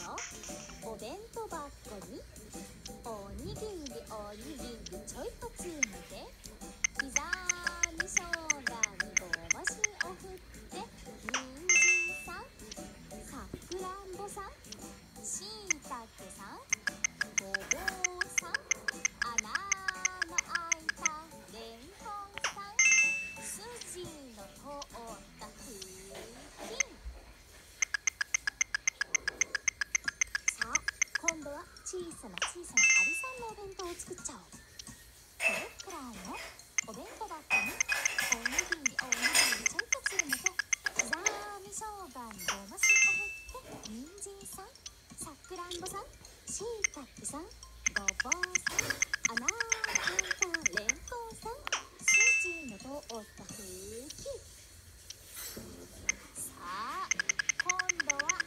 のお弁当箱におにぎりちょいと詰めて、刻み生姜にごま塩を振って、人参さん、さくらんぼさん、しいたけさん、ごぼうさん、穴の開いたれんこんさん、筋の通ったふきん。さあ今度は小さなアリさんのお弁当を作っちゃおう。これくらいのお弁当箱におにぎりちょいと詰めて、刻み生姜にごま塩を振って、人参さん、さくらんぼさん、しいたけさん、ごぼうさん、穴の開いたれんこんさん、筋の通ったふき。さあ今度は